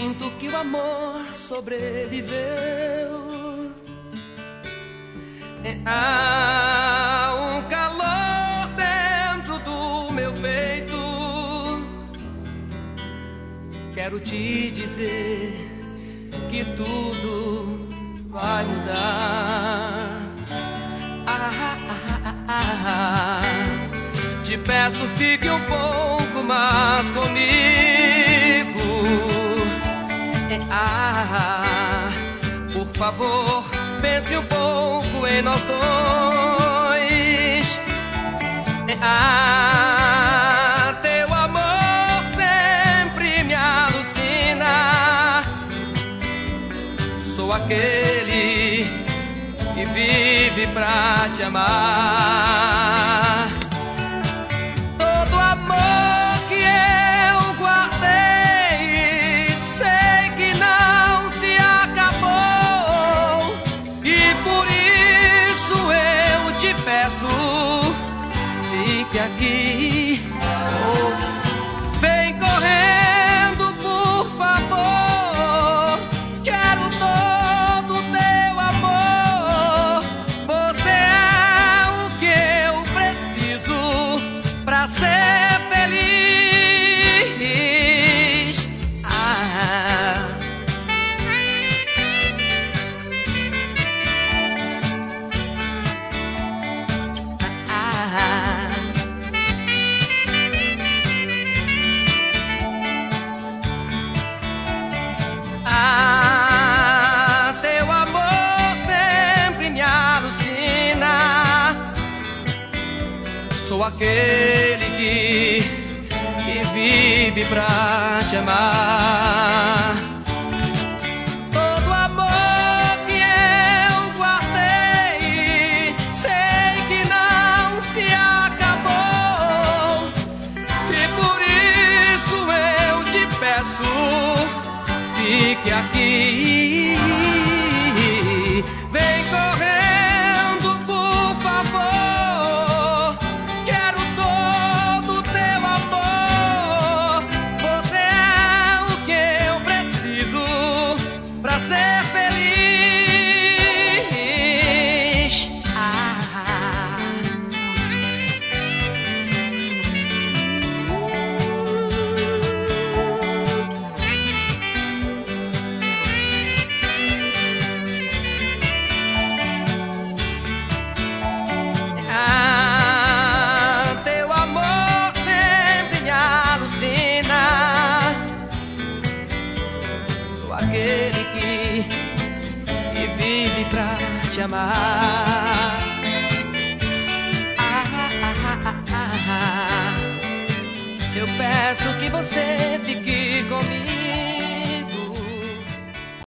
sinto que o amor sobreviveu. Há um calor dentro do meu peito. Quero te dizer que tudo vai mudar. Te peço, fique um pouco mais comigo. Por favor, pense um pouco em nós dois. Teu amor sempre me alucina. Sou aquele que vive pra te amar. Todo amor que eu guardei, sei que não se acabou, e por isso eu te peço, fique aqui. Vem correndo, por favor. Quero todo teu amor. Você é o que eu preciso pra ser feliz. Teu amor sempre me alucina. Sou aquele que vive pra te amar. Todo amor que eu guardei, sei que não se acabou, e por isso eu te peço, fique aqui. Vem correndo, por favor. Quero todo teu amor. Você é o que eu preciso pra ser feliz. Teu amor sempre me alucina. Sou aquele que vive pra te amar. Eu peço que você fique comigo.